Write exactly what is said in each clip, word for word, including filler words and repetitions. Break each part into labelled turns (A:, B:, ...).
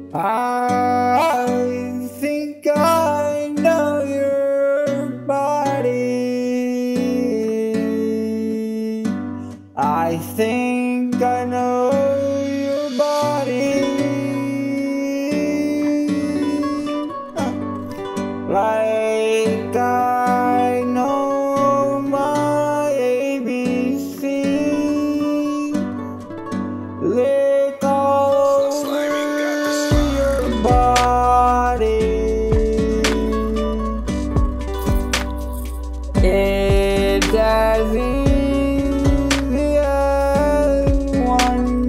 A: I think I know your body. I think I know your body. Like I know my A B C. Lick all over your body. It's as easy as one,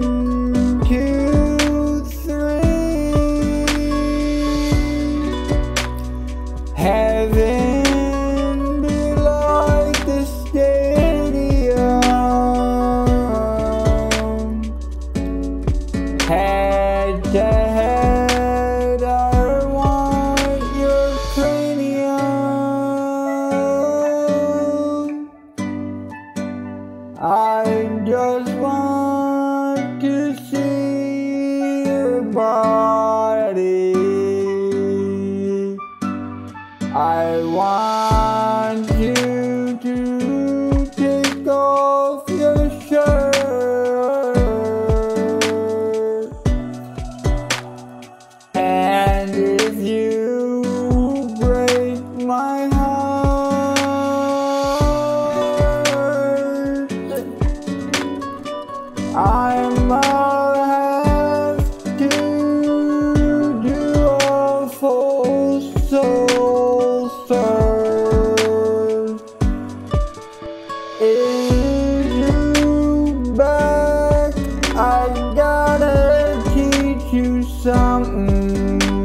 A: two, three. Heaven be like the stadium. Head to head, I want your cranium. I just want to see your body. I want you to take off your shirt. And if you break my heart, I might have to do a full soul search. Is you back? I gotta teach you something.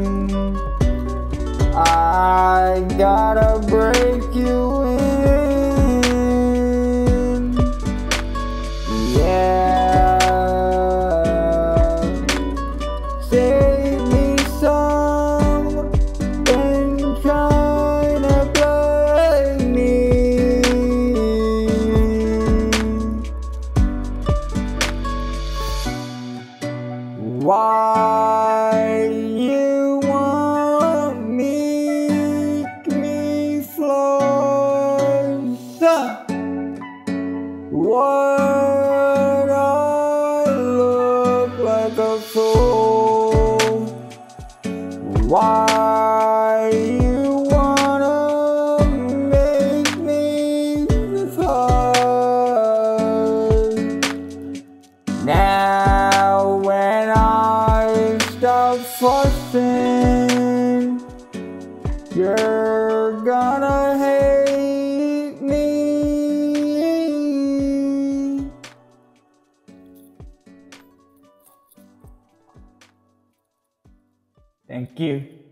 A: I gotta break you in. Yeah. Save me some and trying to play me. Why you want me, me flows? What I look like a fool? Why you wanna make me fall? Now when I stop fussing, you're gonna hate me. Thank you.